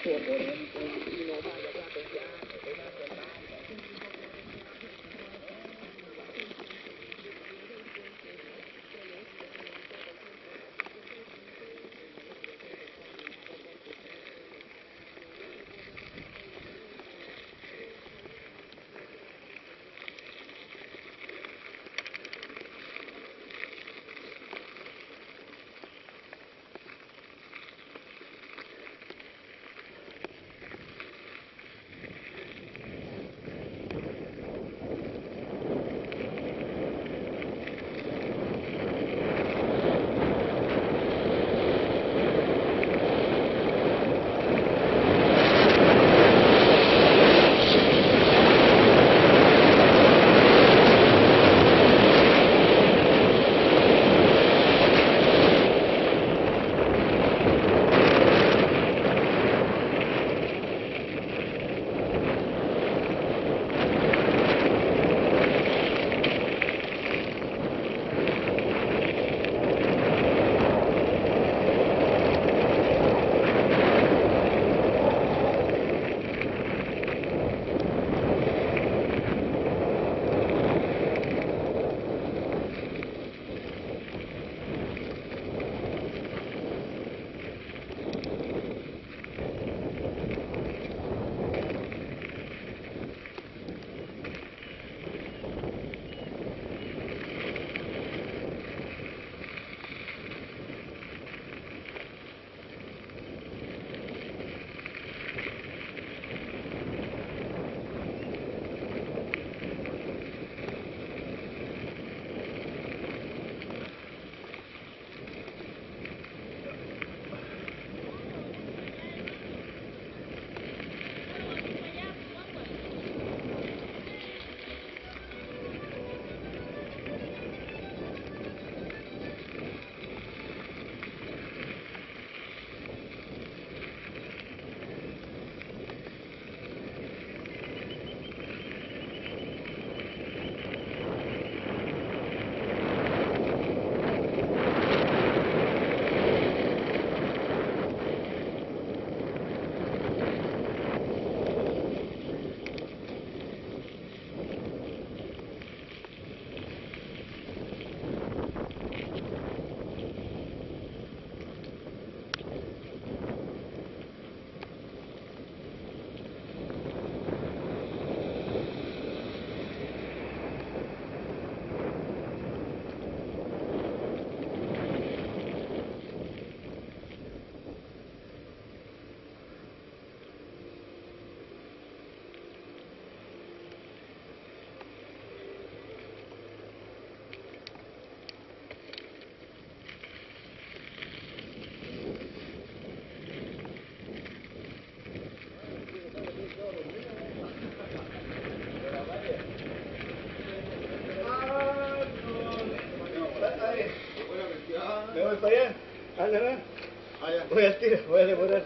para allá. Anda, ¿no? Voy al tiro, voy a demorar.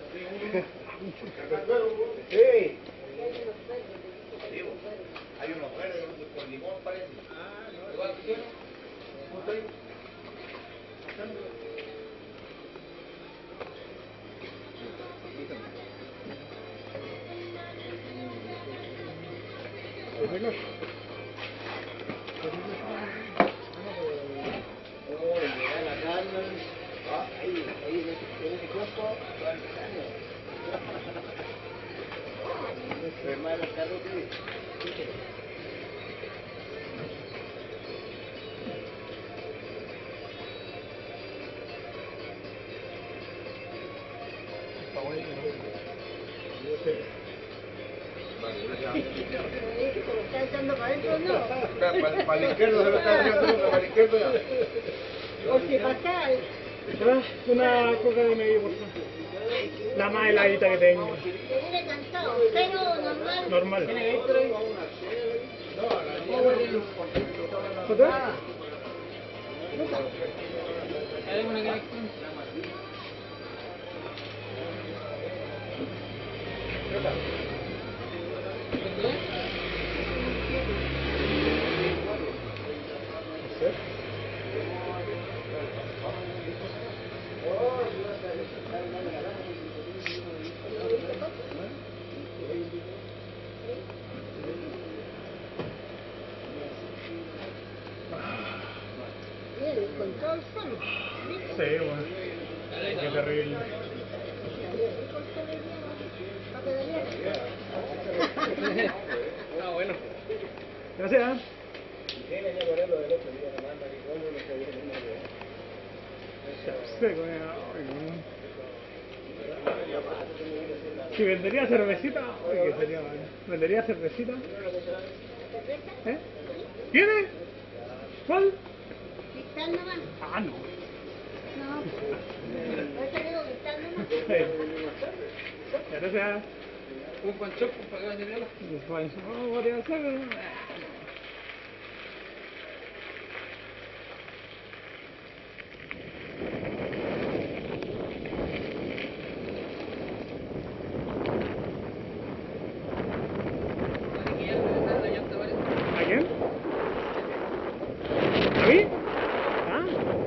Sí. Hay unos verdes con limón, parece. Ah, no. Igual que justo ahí. ¿Está echando para adentro o no? Para, para el izquierdo se lo está haciendo, para el izquierdo ya. Porque pasa Una coca de medio por favor. La más heladita que tengo. que viene cansado, pero normal. Normal. ¿Otra? ¿Qué? todo el palo. Sí, bueno. Qué terrible. Ah, bueno. Gracias. Seco, si vendería cervecita, oye, que sería bueno. ¿Vendería cervecita? ¿Eh? ¿Tiene? ¿Cuál? Cristal nomás. Ah, no. No. Ahorita digo cristal nomás. Sí. Gracias. Un pancho para que vaya viola. No, podría ser. ¿A quién? ¿A mí? ¿Ah?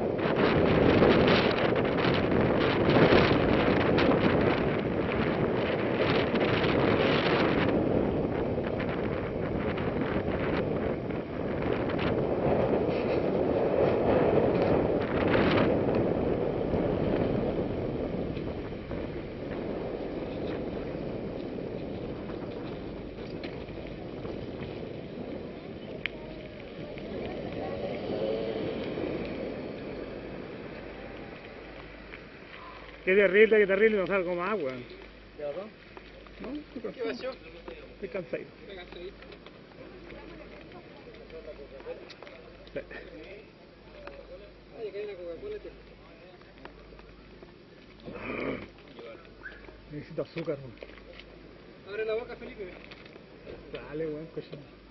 Qué terrible, qué terrible, no salgo más, weón. ¿Ya va? ¿No? Estoy ¿Qué cansado. pasó? Estoy cansado. Venga, ahí. Sí. Oye, que hay una Coca-Cola. te- Necesito azúcar, weón. Abre la boca, Felipe. Dale, weón, cochino.